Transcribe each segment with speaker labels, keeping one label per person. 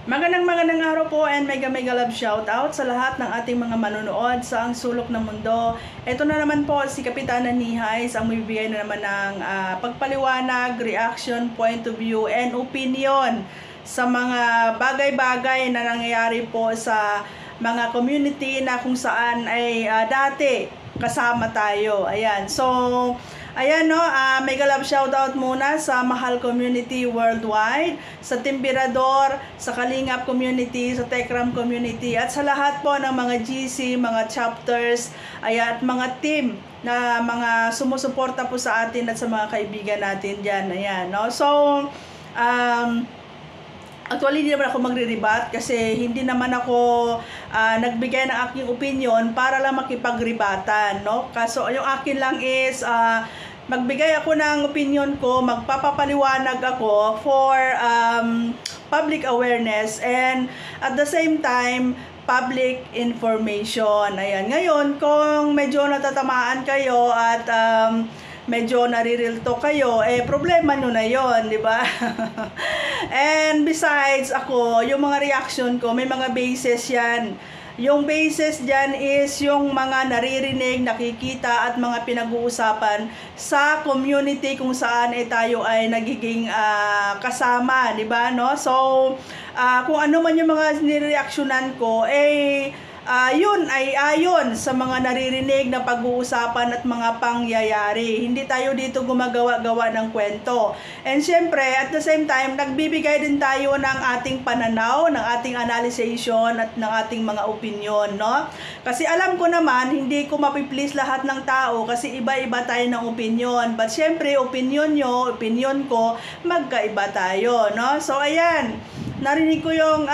Speaker 1: Magandang araw po and mega love shout out sa lahat ng ating mga manonood sa ang sulok ng mundo. Ito na naman po si Kapitana Nihay ang magbibigay na naman ng pagpaliwanag, reaction, point of view and opinion sa mga bagay-bagay na nangyayari po sa mga community na kung saan ay dati kasama tayo. Ayan. So, ayan no, mega love shoutout muna sa Mahal Community Worldwide, sa Timbirador, sa Kalingap Community, sa Tekram Community, at sa lahat po ng mga GC, mga chapters, ayan, at mga team na mga sumusuporta po sa atin at sa mga kaibigan natin dyan. Ayan, no? So, actually, hindi naman ako magre-rebat kasi hindi naman ako nagbigay ng aking opinion para lang makipag-rebatan, no? Kaso yung akin lang is magbigay ako ng opinion ko, magpapapaliwanag ako for public awareness and at the same time public information. Ayan, ngayon kung medyo natatamaan kayo at medyo nare-real talk kayo, problema nyo na yon, di ba? And besides, ako, yung mga reaction ko, may mga basis yan. Yung basis dyan is yung mga naririnig, nakikita at mga pinag-uusapan sa community kung saan tayo ay nagiging kasama, di ba? No? So, kung ano man yung mga nireaksyonan ko, yun ay ayon sa mga naririnig na pag-uusapan at mga pangyayari. Hindi tayo dito gumagawa-gawa ng kwento. And syempre, at the same time, nagbibigay din tayo ng ating pananaw, ng ating analyzation at ng ating mga opinion, no? Kasi alam ko naman, hindi ko mapiplease lahat ng tao kasi iba-iba tayo ng opinion. But syempre, opinion nyo, opinion ko, magkaiba tayo, no? So, ayan, narinig ko yung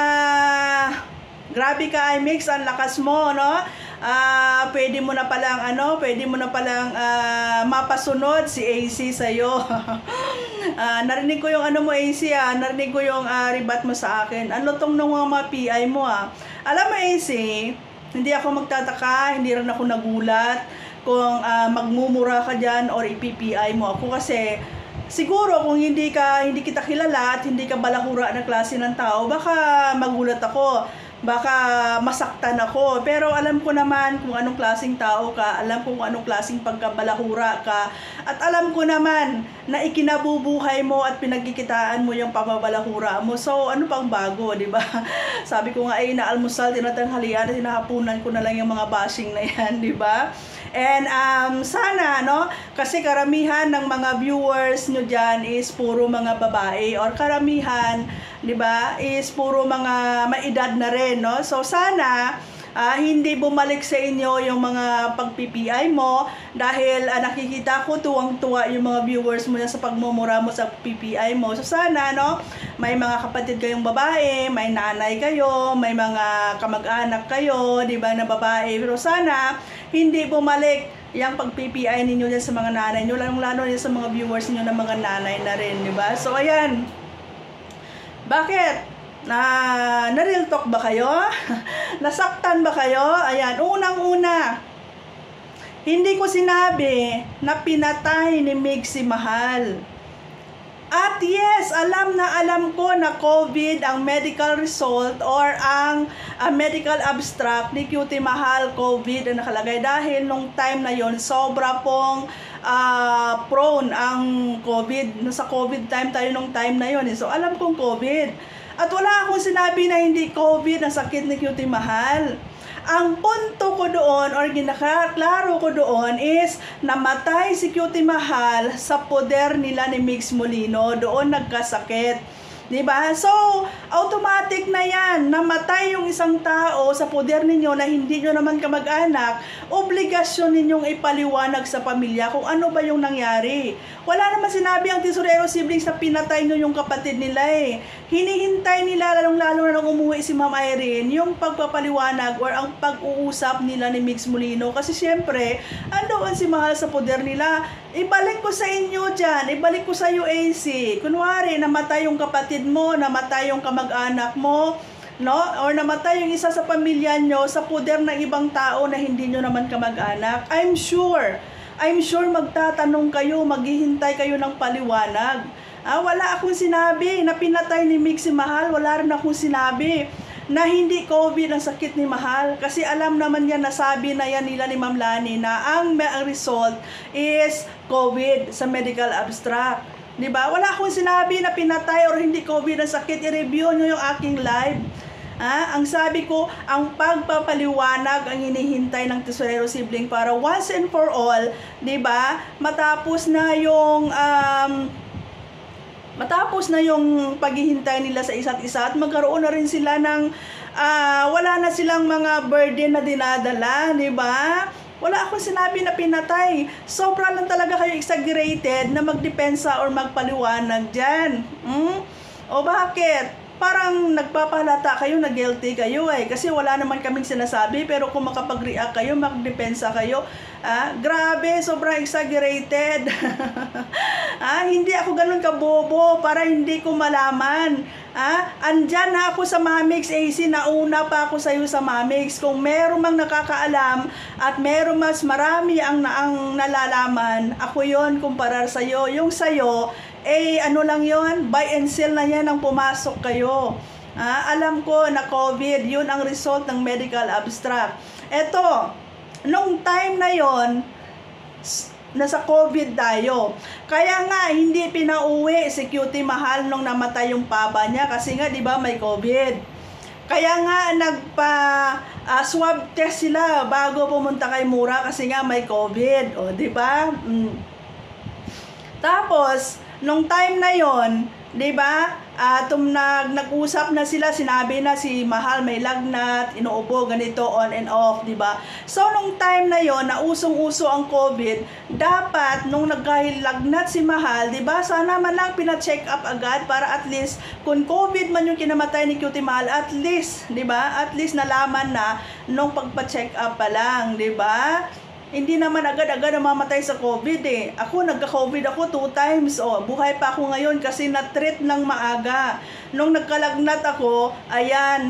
Speaker 1: grabe ka, iMix, ang lakas mo, no? Pwede mo na palang mapasunod si AC sa'yo. Narinig ko yung mo, AC, narinig ko yung rebat mo sa akin. Ano tong nung mga PI mo, Alam mo, AC, hindi ako magtataka, hindi rin ako nagulat kung magmumura ka dyan or ipi-PI mo ako kasi siguro kung hindi kita kilala at hindi ka balahura na klase ng tao, baka magulat ako. Baka masaktan ako, pero alam ko naman kung anong klaseng tao ka, alam ko kung anong klaseng pagkabalahura ka, at alam ko naman na ikinabubuhay mo at pinagkikitaan mo yung pamabalahura mo. So, ano pang bago, di ba? Sabi ko nga, inaalmusal, tinatanghalian, tinahapunan ko na lang yung mga bashing na yan, di ba? And sana, no, kasi karamihan ng mga viewers nyo dyan is puro mga babae or karamihan, di ba, is puro mga maedad na rin, no? So sana hindi bumalik sa inyo yung mga pag-PPI mo dahil nakikita ko tuwang-tuwa yung mga viewers mo na sa pagmumura mo sa PPI mo. So sana, no, may mga kapatid kayong babae, may nanay kayo, may mga kamag-anak kayo, di ba, na babae. Pero sana hindi bumalik yung pag-PPI ninyo dyan sa mga nanay nyo, lalo din sa mga viewers nyo na mga nanay na rin, di ba? So ayan, bakit? Na-real talk ba kayo? Nasaktan ba kayo? Ayan, unang-una, hindi ko sinabi na pinatay ni Mig si Mahal. At yes, alam ko na COVID ang medical result or ang medical abstract ni Cutie Mahal, COVID ang nakalagay dahil nung time na yon sobra pong prone ang COVID. Sa COVID time tayo nung time na yon. So alam kong COVID. At wala akong sinabi na hindi COVID ang sakit ni Cutie Mahal. Ang punto ko doon or ginaklaro ko doon is namatay si Cutie Mahal sa poder nila ni Migs Molino. Doon nagkasakit. Diba? So, automatic na yan. Namatay yung isang tao sa poder ninyo na hindi nyo naman kamag-anak. Obligasyon ninyong ipaliwanag sa pamilya kung ano ba yung nangyari. Wala naman sinabi ang Tesorero siblings na pinatay nyo yung kapatid nila eh. Hinihintay nila, lalong-lalo na nung umuwi si Ma'am Irene, yung pagpapaliwanag or ang pag-uusap nila ni Migs Molino. Kasi syempre, andoon si Mahal sa poder nila. Ibalik ko sa inyo dyan, ibalik ko sa UAC. Kunwari, namatay yung kapatid mo, namatay yung kamag-anak mo, no? Or namatay yung isa sa pamilya nyo sa poder ng ibang tao na hindi nyo naman kamag-anak. I'm sure magtatanong kayo, maghihintay kayo ng paliwanag. Wala akong sinabi na pinatay ni Mix si Mahal. Wala rin akong sinabi na hindi COVID ang sakit ni Mahal. Kasi alam naman yan, nasabi na yan nila ni Ma'am Lani na ang result is COVID sa medical abstract. Diba? Wala akong sinabi na pinatay or hindi COVID ang sakit. I-review nyo yung aking live. Ang sabi ko, ang pagpapaliwanag ang hinihintay ng tesorero sibling para once and for all, diba? Matapos na yung paghihintay nila sa isa't isa at magkaroon na rin sila ng wala na silang mga burden na dinadala, di ba? Wala akong sinabi na pinatay. Sobra lang talaga kayo exaggerated na magdepensa or magpaliwanag dyan. O bakit? Parang nagpapahalata kayo na guilty kayo kasi wala naman kaming sinasabi, pero kung makapag-react kayo, magdepensa kayo, grabe, sobrang exaggerated. Hindi ako ganun kabobo para hindi ko malaman. Andyan na ako sa Mamix AC, nauna pa ako sa'yo sa Mamix. Kung meron mang nakakaalam at meron mas marami ang nalalaman, ako yon kumparar sa'yo. Yung sa'yo, ano lang yon, buy and sell na yan ang pumasok kayo. Alam ko na COVID, yun ang result ng medical abstract. Eto, nung time na yon, nasa COVID tayo. Kaya nga, hindi pinauwi si Cutie Mahal nung namatay yung papa niya kasi nga, di ba, may COVID. Kaya nga, swab test sila bago pumunta kay Mura kasi nga may COVID. O, di ba? Tapos, nung time na yon, 'di ba? Nag-usap na sila, sinabi na si Mahal may lagnat, inuubo ganito on and off, 'di ba? So nung time na yon, na usong-uso ang COVID, dapat nung nagkahilagnat si Mahal, 'di ba? Sana man lang pina-check up agad para at least kung COVID man yung kinamatay ni Cutie Mahal, at least, 'di ba? At least nalaman na nung pagpa-check up pa lang, 'di ba? Hindi naman agad-agad namamatay sa COVID Ako, nagka-COVID ako 2 times. Buhay pa ako ngayon kasi na-treat ng maaga. Nung nagkalagnat ako, ayan,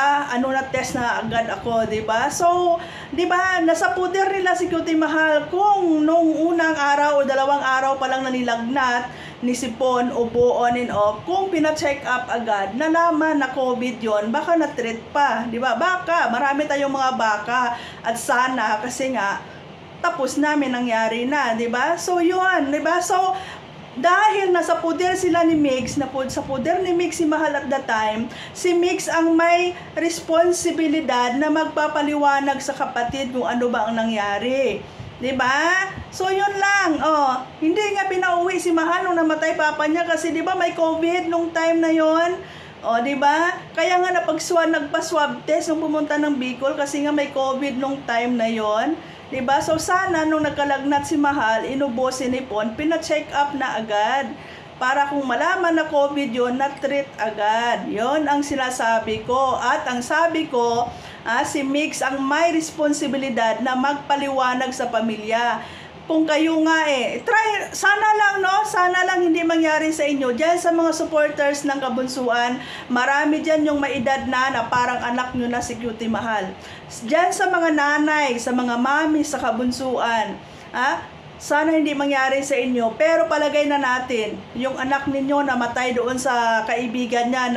Speaker 1: test na agad ako, diba? So, diba, nasa puder nila si Cutie Mahal kung nung unang araw o 2 araw pa lang nanilagnat, nisipon, ubo, on and off, kung pina-check up agad, nalaman na COVID yon, baka na-treat pa, diba? Baka, marami tayong mga baka at sana, kasi nga, tapos namin nangyari na, 'di ba? So 'yun, 'di ba? So dahil nasa poder sila ni Mix, sa poder ni Mix si Mahal at the time, si Mix ang may responsibilidad na magpapaliwanag sa kapatid kung ano ba ang nangyari. 'Di ba? So 'yun lang. Hindi nga pinauwi si Mahal nung namatay papa niya kasi 'di ba may COVID nung time na 'yon. 'Di ba? Kaya nga nagpa-swab test nung pumunta ng Bicol kasi nga may COVID nung time na 'yon. Diba? So sana nung nagkalagnat si Mahal, inubo, sinipon, pina-check up na agad. Para kung malaman na COVID yun, na-treat agad. Yon ang sinasabi ko. At ang sabi ko, si Mix ang may responsibilidad na magpaliwanag sa pamilya. Kung kayo nga sana lang hindi mangyari sa inyo. Diyan sa mga supporters ng Kabunsuan, marami dyan yung maedad na parang anak nyo na si Cutie Mahal. Diyan sa mga nanay, sa mga mami sa Kabunsuan, sana hindi mangyari sa inyo. Pero palagay na natin, yung anak ninyo namatay doon sa kaibigan niya,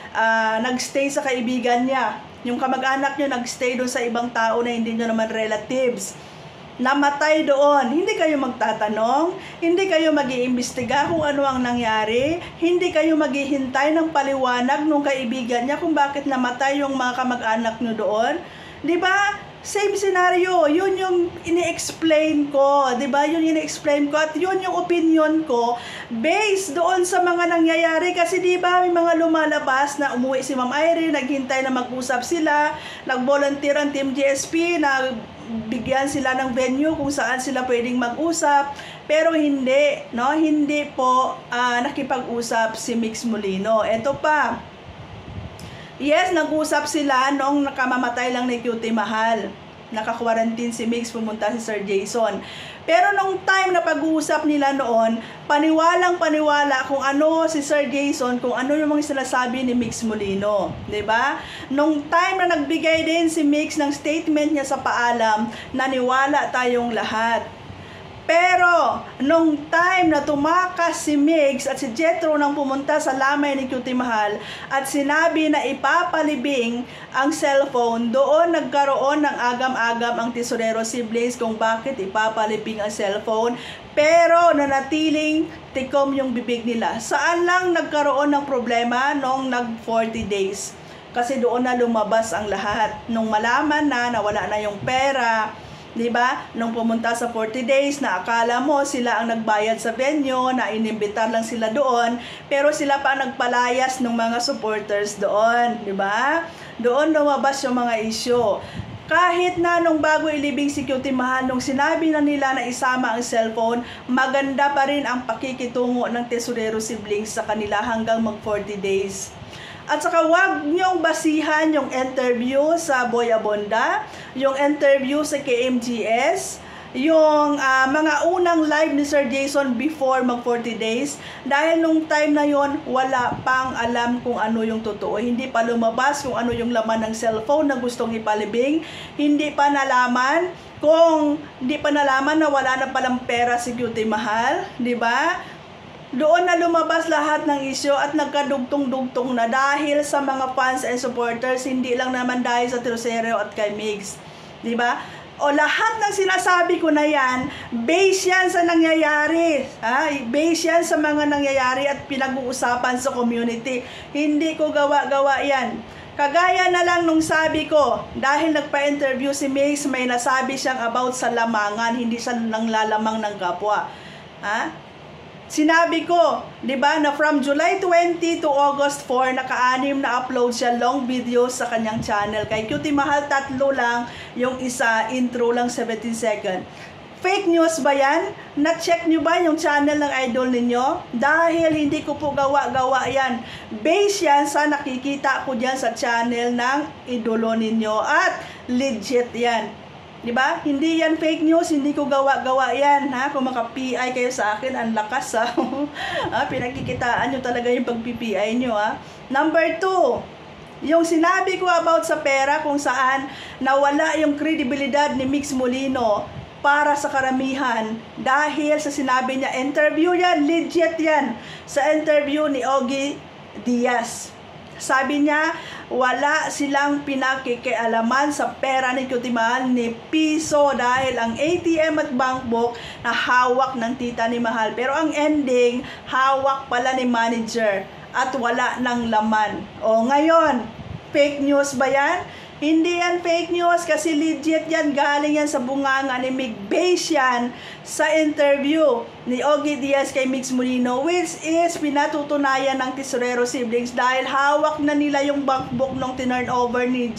Speaker 1: nagstay sa kaibigan niya. Yung kamag-anak nyo nagstay doon sa ibang tao na hindi nyo naman relatives. Namatay doon, hindi kayo magtatanong, hindi kayo mag-iimbestiga kung ano ang nangyari, hindi kayo maghihintay ng paliwanag ng kaibigan niya kung bakit namatay yung mga kamag-anak nyo doon. Diba? Same scenario, yun yung ini-explain ko, diba? Yun ini-explain ko at yun yung opinion ko based doon sa mga nangyayari kasi diba may mga lumalabas na umuwi si Ma'am Irene, naghintay na mag-usap sila, nag-volunteer ang Team GSP na bigyan sila ng venue kung saan sila pwedeng mag-usap, pero hindi po nakipag-usap si Mix Molino. Ito pa, yes, nag-usap sila nung nakamamatay lang ni Cutie Mahal. Naka-quarantine si Mix, pumunta si Sir Jason. Pero nung time na pag-uusap nila noon, paniwalang-paniwala kung ano si Sir Jason, kung ano yung mga sinasabi ni Mix Molino. 'Di ba? Nung time na nagbigay din si Mix ng statement niya sa paalam, naniwala tayong lahat. Pero, nung time na tumakas si Migs at si Jethro nang pumunta sa lamay ni Cutie Mahal at sinabi na ipapalibing ang cellphone, doon nagkaroon ng agam-agam ang Tesorero siblings kung bakit ipapalibing ang cellphone. Pero nanatiling tikom yung bibig nila. Saan lang nagkaroon ng problema nung nag 40 days? Kasi doon na lumabas ang lahat. Nung malaman na nawala na yung pera, diba? Nung pumunta sa 40 days na akala mo sila ang nagbayad sa venue, na inimbitar lang sila doon, pero sila pa ang nagpalayas ng mga supporters doon, diba? Doon lumabas yung mga issue. Kahit na nung bago ilibing si Cutie Mahal, nung sinabi na nila na isama ang cellphone, maganda pa rin ang pakikitungo ng Tesorero siblings sa kanila hanggang mag 40 days. At saka wag niyong basihan yung interview sa Boy Abonda, yung interview sa KMGS, yung mga unang live ni Sir Jason before mag 40 days. Dahil nung time na yon wala pang alam kung ano yung totoo. Hindi pa lumabas kung ano yung laman ng cellphone na gustong ipalibing. Hindi pa nalaman na wala na palang pera si Cutie Mahal, di ba? Doon na lumabas lahat ng isyo at nagkadugtong-dugtong na dahil sa mga fans and supporters, hindi lang naman dahil sa Tesorero at kay Migs. Diba? O lahat ng sinasabi ko na yan, base yan sa nangyayari. Base yan sa mga nangyayari at pinag-uusapan sa community. Hindi ko gawa-gawa yan. Kagaya na lang nung sabi ko, dahil nagpa-interview si Migs, may nasabi siyang about sa lamangan, hindi siya nang lalamang ng kapwa. Sinabi ko, 'di ba, na from July 20 to August 4, naka-anim na upload siya long videos sa kanyang channel. Kay Cutie Mahal, 3 lang, yung isa intro lang 17 second. Fake news ba yan? Na-check nyo ba yung channel ng idol ninyo? Dahil hindi ko po gawa-gawa yan. Base yan sa nakikita ko dyan sa channel ng idolo ninyo at legit yan. Diba? Hindi yan fake news, hindi ko gawa-gawa yan. Kung maka-PI kayo sa akin, ang lakas pinagkikitaan nyo talaga yung pag-PI nyo. Number 2, yung sinabi ko about sa pera kung saan nawala yung kredibilidad ni Mix Molino para sa karamihan dahil sa sinabi niya, interview yan, legit yan, sa interview ni Ogie Diaz. Sabi niya, wala silang pinakikialaman sa pera ni Cutie Mahal ni piso dahil ang ATM at bank book na hawak ng tita ni Mahal. Pero ang ending, hawak pala ni manager at wala ng laman. O ngayon, fake news ba yan? Hindi yan fake news kasi legit yan, galing yan sa bunganga ni Mig. Base yan sa interview ni Ogie Diaz kay Mix Molino, which is pinatutunayan ng Tesorero siblings dahil hawak na nila yung bank book nung tinurn over ni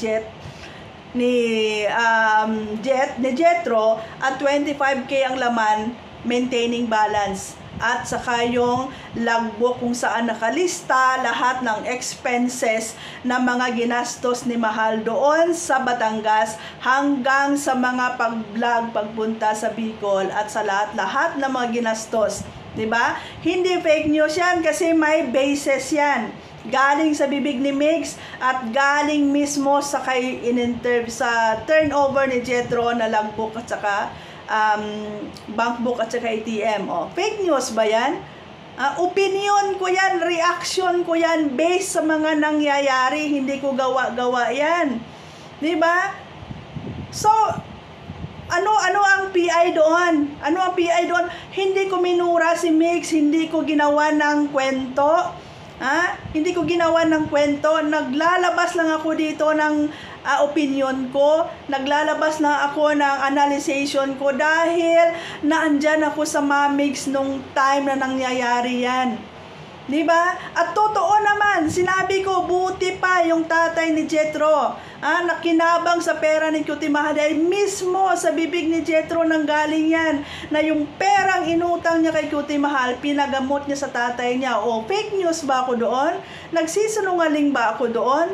Speaker 1: Jethro at 25k ang laman, maintaining balance. At saka yung logbook kung saan nakalista lahat ng expenses na mga ginastos ni Mahal doon sa Batangas hanggang sa mga pag-vlog, pagpunta sa Bicol at sa lahat-lahat ng mga ginastos. Diba? Hindi fake news yan kasi may basis yan. Galing sa bibig ni Migs at galing mismo sa sa turnover ni Jethro na logbook at saka bank book at saka ATM. Fake news ba yan? Opinion ko yan, reaction ko yan based sa mga nangyayari, hindi ko gawa-gawa yan. Diba? So, ano ang PI doon? Ano ang PI doon? Hindi ko minura si Migs, hindi ko ginawa ng kwento. Hindi ko ginawa ng kwento. Naglalabas lang ako dito ng opinion ko, naglalabas na ako ng analyzation ko dahil naandyan ako sa Mamigs nung time na nangyayari yan. Diba? At totoo naman, sinabi ko, buti pa yung tatay ni Jethro, nakinabang sa pera ni Cutie Mahal dahil mismo sa bibig ni Jethro nang galing yan, na yung perang inutang niya kay Cutie Mahal, pinagamot niya sa tatay niya. Fake news ba ako doon? Nagsisinungaling ba ako doon?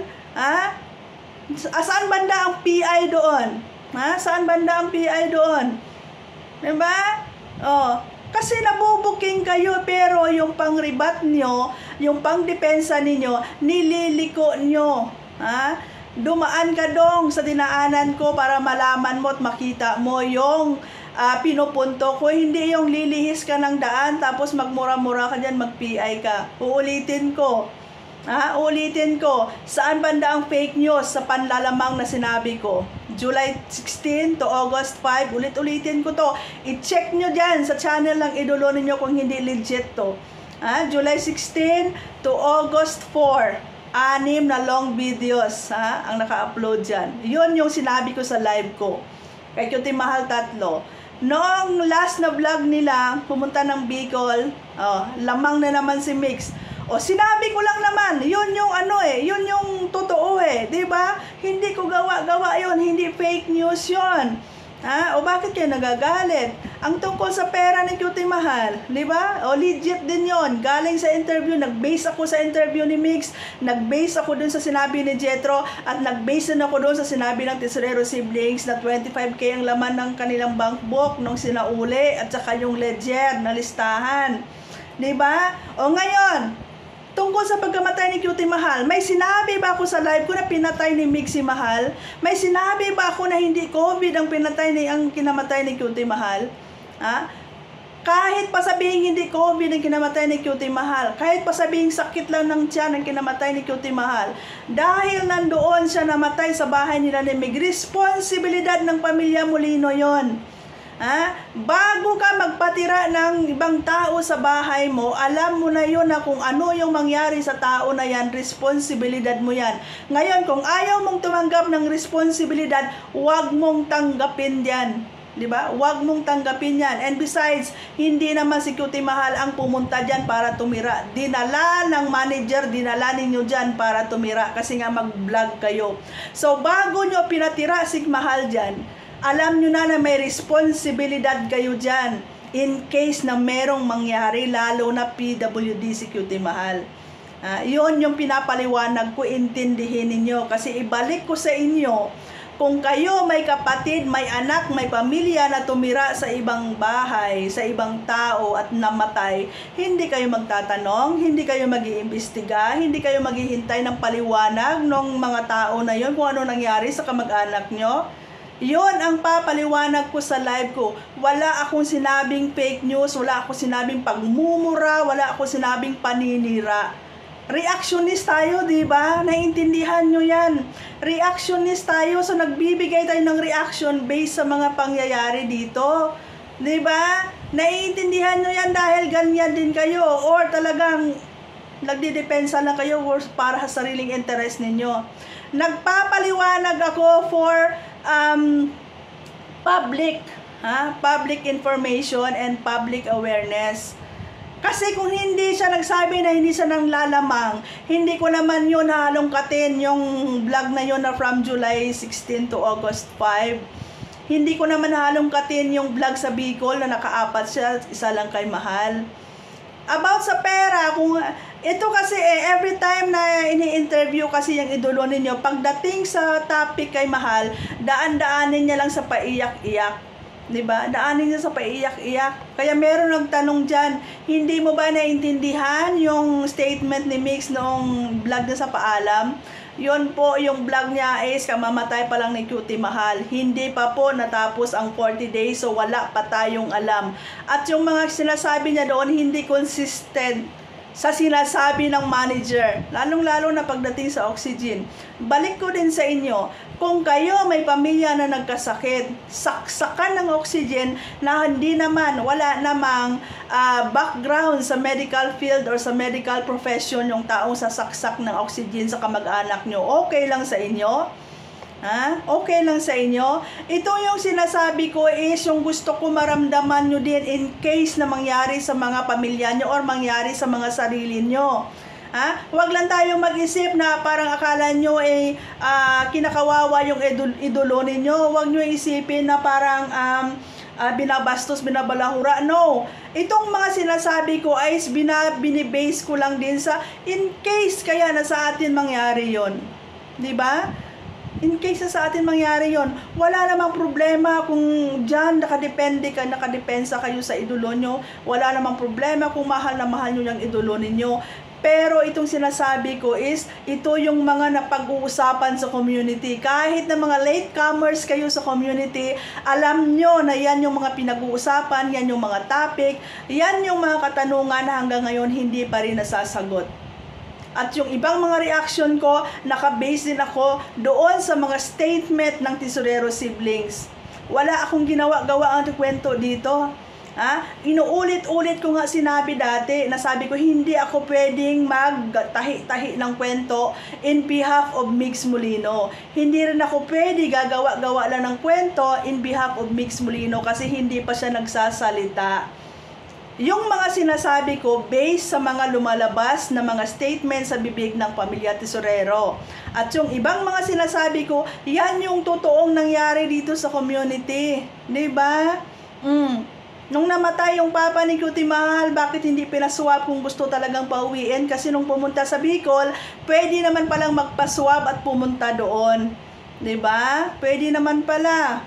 Speaker 1: Saan banda ang PI doon? Saan banda ang PI doon? Diba? Kasi nabubuking kayo pero yung pangribat nyo, yung pangdepensa ninyo, nililiko nyo. Dumaan ka dong sa dinaanan ko para malaman mo at makita mo yung pinupunto ko. Hindi yung lilihis ka ng daan tapos magmura-mura ka dyan, mag-PI ka. Uulitin ko. Ulitin ko, saan banda ang fake news sa panlalamang na sinabi ko? July 16 to August 5, ulit-ulitin ko to. I-check nyo dyan sa channel ng idolo ninyo kung hindi legit to. July 16 to August 4, 6 na long videos ang naka-upload dyan. Yun yung sinabi ko sa live ko. Kay Cutie Mahal 3. Noong last na vlog nila, pumunta ng Bicol, lamang na naman si Mix. Sinabi ko lang naman, yun yung yun yung totoo di ba? Hindi ko gawa yun, hindi fake news yun. Bakit kayo nagagalit? Ang tungkol sa pera ni Cutie Mahal, di ba? Legit din yon. Galing sa interview, nag-base ako sa interview ni Mix, nag-base ako dun sa sinabi ni Jetro, at nag-base din ako dun sa sinabi ng Tesorero Siblings na 25K ang laman ng kanilang bank book nung sinauli, at saka yung ledger na listahan. Di ba? Ngayon, tungkol sa pagkamatay ni Cutie Mahal, may sinabi ba ako sa live ko na pinatay ni Mix si Mahal? May sinabi ba ako na hindi COVID ang kinamatay ni Cutie Mahal? Kahit pa sabihin hindi COVID ang kinamatay ni Cutie Mahal, kahit pa sabihin sakit lang ng tiyan ang kinamatay ni Cutie Mahal, dahil nandoon siya namatay sa bahay nila ni Mig, responsibilidad ng pamilya Molino yon. Bago ka magpatira ng ibang tao sa bahay mo, alam mo na yun na kung ano yung mangyari sa tao na yan, responsibilidad mo yan. Ngayon, kung ayaw mong tumanggap ng responsibilidad, huwag mong tanggapin yan. Diba? Huwag mong tanggapin yan. And besides, hindi naman si Cutie Mahal ang pumunta dyan para tumira. Dinala ng manager, dinala ninyo dyan para tumira kasi nga mag-vlog kayo. So, bago nyo pinatira si Mahal dyan, alam nyo na may responsibilidad kayo dyan in case na merong mangyari, lalo na PWD si Cutie Mahal. Yun yung pinapaliwanag ko, intindihin ninyo. Kasi ibalik ko sa inyo, kung kayo may kapatid, may anak, may pamilya na tumira sa ibang bahay, sa ibang tao at namatay, hindi kayo magtatanong, hindi kayo mag-iimbestiga, hindi kayo maghihintay ng paliwanag ng mga tao na yun kung ano nangyari sa kamag-anak nyo. Yun ang papaliwanag ko sa live ko. Wala akong sinabing fake news, wala akong sinabing pagmumura, wala akong sinabing paninira. Reactionist tayo, di ba? Naiintindihan nyo yan. Reactionist tayo, so nagbibigay tayo ng reaction based sa mga pangyayari dito. Di ba? Naiintindihan nyo yan dahil ganyan din kayo, or talagang nagdidepensa lang kayo para sa sariling interest ninyo. Nagpapaliwanag ako for public information and public awareness. Kasi kung hindi siya nagsabi na hindi siya nang lalamang, hindi ko naman yun halongkatin yung vlog na yun na from July 16 to August 5. Hindi ko naman halongkatin yung vlog sa Bicol na nakaapat siya, isa lang kay Mahal. About sa pera, kung ito kasi every time na ini-interview kasi yung idolo ninyo, pagdating sa topic kay Mahal, daan-daanin niya lang sa paiyak-iyak. Diba? Daanin niya sa paiyak-iyak. Kaya meron nagtanong dyan, hindi mo ba naintindihan yung statement ni Mix noong vlog niya sa paalam? Yun po, yung vlog niya is kamamatay pa lang ni Cutie Mahal. Hindi pa po natapos ang 40 days, so wala pa tayong alam. At yung mga sinasabi niya doon, hindi consistent sa sinasabi ng manager, lalong-lalo na pagdating sa oxygen. Balik ko din sa inyo, kung kayo may pamilya na nagkasakit, saksakan ng oxygen na hindi naman, wala namang background sa medical field or sa medical profession yung taong sasaksak ng oxygen sa kamag-anak nyo, okay lang sa inyo? Okay lang sa inyo? Ito yung sinasabi ko is yung gusto ko maramdaman nyo din in case na mangyari sa mga pamilya nyo or mangyari sa mga sarili nyo. Huwag lang tayong mag-isip na parang akala nyo kinakawawa yung idolo ninyo. Huwag nyo isipin na parang binabastos, binabalahura. No. Itong mga sinasabi ko ay binibase ko lang din sa in case kaya na sa atin mangyari yon. Diba? In case na sa atin mangyari yon, wala namang problema kung dyan nakadepensa kayo sa idolo nyo. Wala namang problema kung mahal na mahal nyo yung idolo ninyo. Pero itong sinasabi ko is, ito yung mga napag-uusapan sa community. Kahit na mga latecomers kayo sa community, alam nyo na yan yung mga pinag-uusapan, yan yung mga topic, yan yung mga katanungan na hanggang ngayon hindi pa rin nasasagot. At yung ibang mga reaction ko, nakabase din ako doon sa mga statement ng Tesorero siblings. Wala akong ginawa-gawa ang kwento dito. Inuulit-ulit ko nga sinabi dati, nasabi ko hindi ako pwedeng magtahi-tahi ng kwento in behalf of Migs Molino. Hindi rin ako pwede gagawa-gawa lang ng kwento in behalf of Migs Molino kasi hindi pa siya nagsasalita. Yung mga sinasabi ko based sa mga lumalabas na mga statement sa bibig ng pamilya Tesorero. At yung ibang mga sinasabi ko, yan yung totoong nangyari dito sa community. Diba? Nung namatay yung papa ni Cutie Mahal, bakit hindi pinaswab kung gusto talagang pauwiin? Kasi nung pumunta sa Bicol, pwede naman palang magpaswab at pumunta doon. Diba? Pwede naman pala.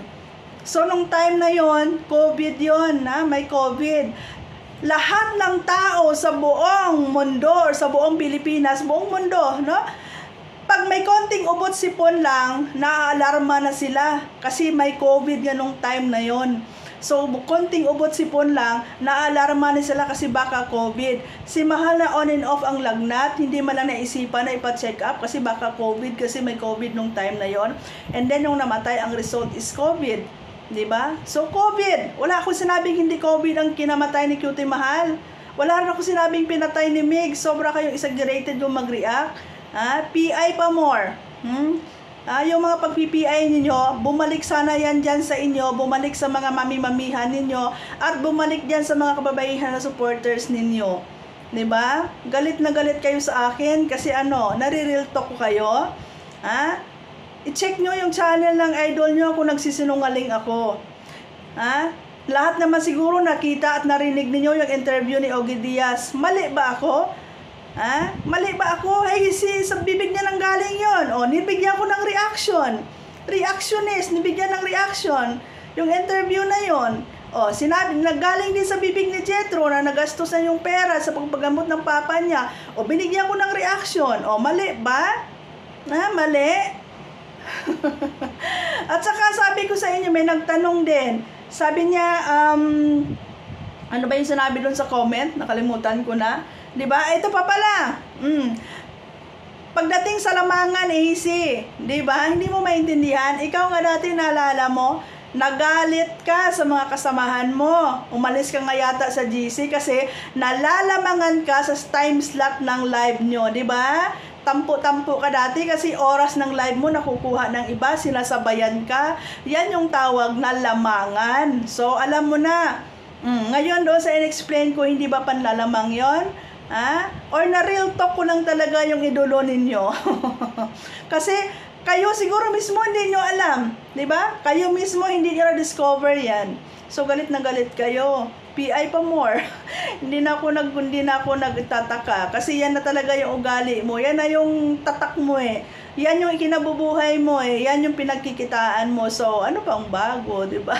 Speaker 1: So, nung time na yon, COVID yon, may COVID. Lahat ng tao sa buong mundo, or sa buong Pilipinas, buong mundo, no? Pag may konting ubot sipon lang, naaalarma na sila kasi may COVID nga nung time na yon. So, konting ubot sipon lang, naalarma na sila kasi baka COVID. Si Mahal na on and off ang lagnat, hindi man lang naisipan na ipa-check up kasi baka COVID, kasi may COVID nung time na yon. And then, yung namatay, ang result is COVID. Diba? So, COVID. Wala akong sinabing hindi COVID ang kinamatay ni Cutie Mahal. Wala rin akong sinabing pinatay ni Mig. Sobra kayong exaggerated yung mag-react. PI pa more. Yung mga pag-PPI ninyo, bumalik sana yan dyan sa inyo, bumalik sa mga mami-mamihan ninyo, at bumalik dyan sa mga kababaihan na supporters ninyo. Diba? Galit na galit kayo sa akin kasi nare-real talk ko kayo. I-check nyo yung channel ng idol nyo kung nagsisinungaling ako. Lahat naman siguro nakita at narinig ninyo yung interview ni Ogie Diaz. Mali ba ako? Mali ba ako? Sa bibig niya nang galing yon. Nibigyan ko ng reaction. Reactionist, nibigyan ng reaction. Yung interview na yon. Sinabi, naggaling din sa bibig ni Jetro na nagastos na yung pera sa pagpagamot ng papa niya. Binigyan ko ng reaction. Mali ba? Mali. At saka sabi ko sa inyo, may nagtanong din. Sabi niya, ano ba yung sinabi doon sa comment? Nakalimutan ko na. Diba? Ito pa pala. Pagdating sa Lamangan, easy. Diba? Hindi mo maintindihan. Ikaw nga dati, naalala mo, nagalit ka sa mga kasamahan mo. Umalis ka nga yata sa GC kasi nalalamangan ka sa time slot ng live nyo. Diba? Tampo-tampo ka dati kasi oras ng live mo nakukuha ng iba, sinasabayan ka. Yan yung tawag na lamangan. So, alam mo na. Ngayon doon sa in-explain ko, hindi ba panlalamang yon? Or na real talk ko lang talaga yung idolo ninyo? Kasi kayo siguro mismo hindi nyo alam. Diba? Kayo mismo hindi nyo na-discover yan. So, galit na galit kayo. PI pa more. hindi na ako nagtataka. Kasi yan na talaga yung ugali mo. Yan na yung tatak mo eh. Yan yung ikinabubuhay mo eh. Yan yung pinagkikitaan mo. So, ano pang bago, diba?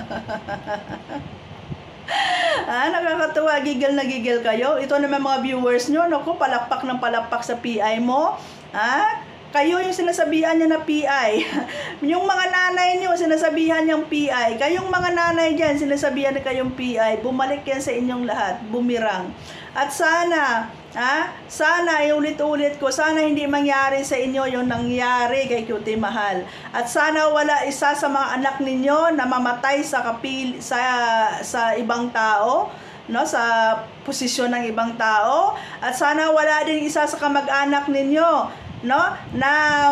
Speaker 1: Nakakatuwa, gigil na gigil kayo. Ito naman mga viewers nyo, naku, palakpak ng palakpak sa PI mo. Kayo yung sinasabihan niya na PI. Yung mga nanay niyo, sinasabihan niyang PI. Kayong mga nanay dyan, sinasabihan na kayong PI. Bumalik yan sa inyong lahat. Bumirang. At sana, sana iulit-ulit ko, sana hindi mangyari sa inyo yung nangyari kay Cutie Mahal. At sana wala isa sa mga anak ninyo na mamatay sa ibang tao, no, sa posisyon ng ibang tao. At sana wala din isa sa kamag-anak ninyo, no, na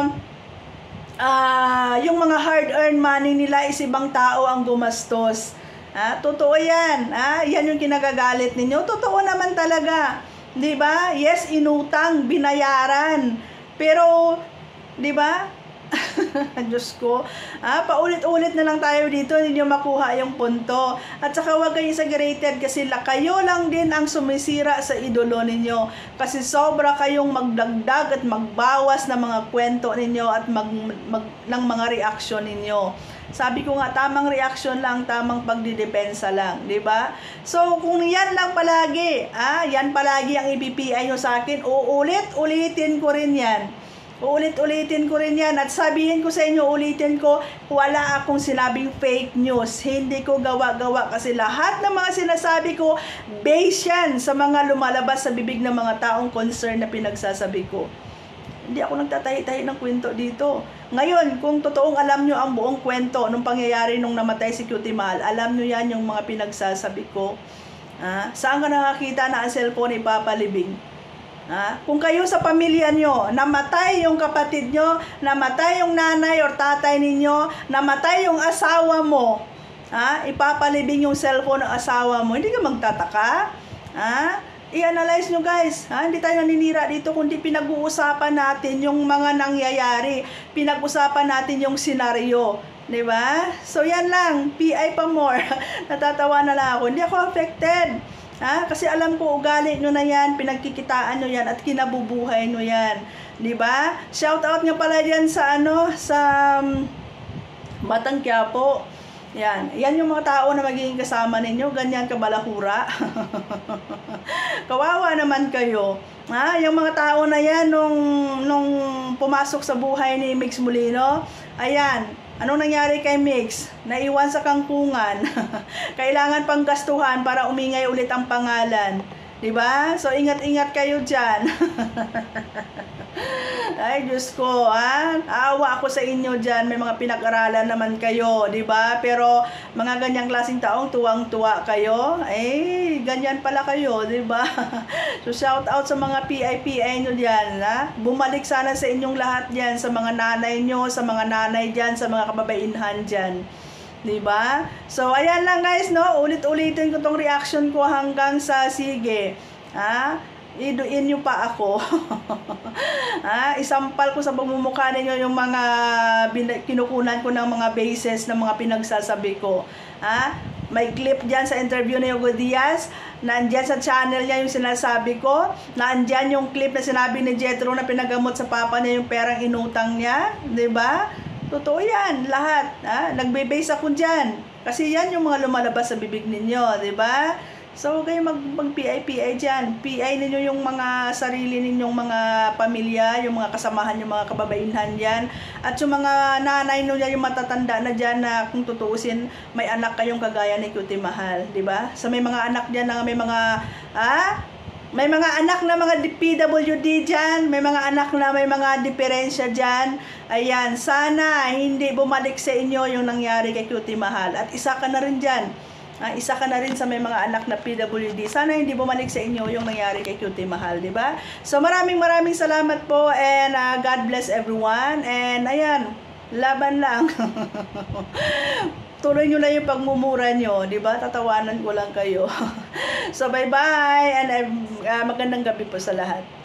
Speaker 1: yung mga hard-earned money nila is ibang tao ang gumastos. Totoo yan. Yan yung kinagagalit ninyo. Totoo naman talaga. 'Di ba? Yes, inutang, binayaran. Pero 'di ba? Diyos ko. Paulit-ulit na lang tayo dito, hindi nyo makuha yung punto. At saka huwag kayo exaggerated kasi kayo lang din ang sumisira sa idolo ninyo. Kasi sobra kayong magdagdag at magbawas ng mga kwento ninyo at ng mga reaksyon ninyo. Sabi ko nga, tamang reaction lang, tamang pagdidepensa lang, di ba? So, kung yan lang palagi, yan palagi ang i-PI nyo sa akin, ulitin ko rin yan. Ulitin ko rin yan. At sabihin ko sa inyo, ulitin ko, wala akong sinabing fake news. Hindi ko gawa-gawa kasi lahat ng mga sinasabi ko, based yan sa mga lumalabas sa bibig ng mga taong concerned na pinagsasabi ko. Hindi ako nagtatahi-tahi ng kwento dito. Ngayon, kung totoong alam nyo ang buong kwento nung pangyayari nung namatay si Cutie Mahal, alam nyo yan yung mga pinagsasabi ko. Saan ka nakakita na ang cellphone ipapalibing? Kung kayo sa pamilya nyo, namatay yung kapatid nyo, namatay yung nanay or tatay ninyo, namatay yung asawa mo, ipapalibing yung cellphone ng asawa mo, hindi ka magtataka? I-analyze nyo guys, hindi tayo naninira dito kundi pinag-uusapan natin yung mga nangyayari, pinag-usapan natin yung senaryo, di ba? So yan lang, PI pa more. Natatawa na lang ako, hindi ako affected. Kasi alam ko ugali nyo na yan, pinagkikitaan nyo yan at kinabubuhay nyo yan, di ba? Shout out nga pala dyan sa sa Batang Quiapo. Yan yung mga tao na magiging kasama ninyo, ganyan kabalahura. Kawawa naman kayo. Yung mga tao na yan nung pumasok sa buhay ni Mix Molino, ayan, anong nangyari kay Mix? Naiwan sa kangkungan. Kailangan pang gastuhan para umingay ulit ang pangalan. Diba? So, ingat-ingat kayo dyan. Ay, Diyos ko, awa ako sa inyo dyan. May mga pinag-aralan naman kayo, diba? Pero, mga ganyang klaseng taong tuwang-tuwa kayo. Ganyan pala kayo, diba? So, shout out sa mga PI nyo dyan, Bumalik sana sa inyong lahat dyan, sa mga nanay nyo, sa mga nanay dyan, sa mga kababainhan dyan. Diba? So, ayan lang guys, no? Ulit-ulitin ko tong reaction ko hanggang sa sige. Iduin nyo pa ako. Isampal ko sa pagmumukha ninyo yung mga kinukunan ko ng mga bases ng mga pinagsasabi ko. May clip dyan sa interview ni Hugo Diaz. Nandyan sa channel niya yung sinasabi ko. Nandyan yung clip na sinabi ni Jethro na pinagamot sa papa niya yung perang inutang niya. Diba? Totoo yan, lahat. Nagbe-base ako dyan. Kasi yan yung mga lumalabas sa bibig ninyo, di ba? So, kayo mag-PI dyan. PI ninyo yung mga sarili ninyong mga pamilya, yung mga kasamahan, yung mga kababainhan dyan. At yung mga nanay nyo dyan, yung matatanda na dyan na kung tutuusin, may anak kayong kagaya ni Cutie Mahal, di ba? So, may mga anak dyan na may mga, may mga anak na mga PWD dyan, may mga anak na may mga diferensya dyan. Ayan, sana hindi bumalik sa inyo yung nangyari kay Cutie Mahal. At isa ka na rin dyan. Isa ka na rin sa may mga anak na PWD. Sana hindi bumalik sa inyo yung nangyari kay Cutie Mahal, di ba? So maraming salamat po and God bless everyone. And ayan, laban lang. Tuloy nyo lang yung pagmumura nyo, di ba? Tatawanan ko lang kayo. So, bye-bye and magandang gabi po sa lahat.